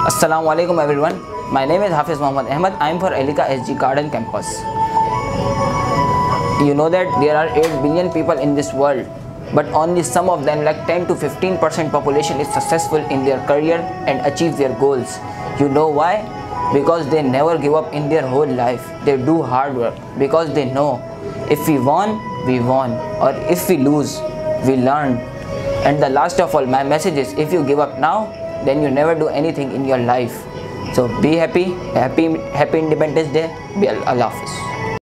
Assalamu alaikum everyone. My name is Hafiz Muhammad Ahmad. I am for ELICA SG Garden campus. You know that there are 8 billion people in this world, but only some of them, like 10 to 15% population, is successful in their career and achieve their goals. You know why? Because they never give up in their whole life. They do hard work because they know if we won, we won, or if we lose, we learn. And the last of all, my message is, if you give up now, then you never do anything in your life. So be happy. Happy Independence Day. Be Allah Hafiz.